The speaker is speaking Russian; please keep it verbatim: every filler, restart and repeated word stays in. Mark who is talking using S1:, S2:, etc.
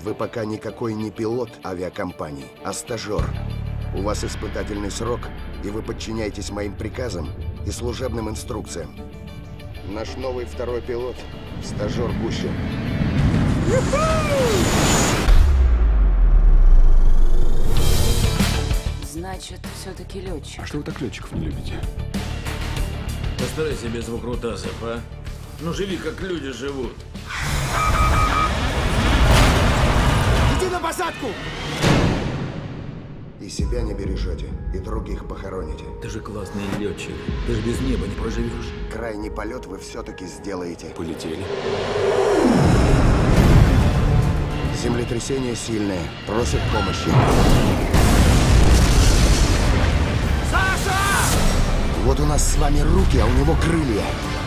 S1: Вы пока никакой не пилот авиакомпании, а стажер. У вас испытательный срок, и вы подчиняетесь моим приказам и служебным инструкциям. Наш новый второй пилот – стажер Гущин.
S2: Значит, все-таки летчик.
S3: А что вы так летчиков не любите?
S4: Постарайся без выкрутасов, а? Ну живи, как люди живут.
S5: Иди на посадку!
S1: И себя не бережете, и других похороните.
S4: Ты же классный летчик. Ты же без неба не проживешь.
S1: Крайний полет вы все-таки сделаете.
S3: Полетели.
S1: Землетрясение сильное, просит помощи.
S5: Саша!
S1: Вот у нас с вами руки, а у него крылья.